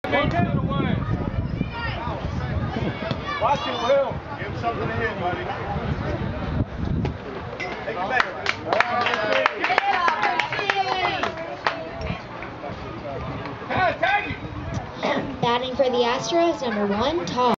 Watch it, Will. Give him something to hit, buddy. Take it back. Batting for the Astros, number 1, Todd.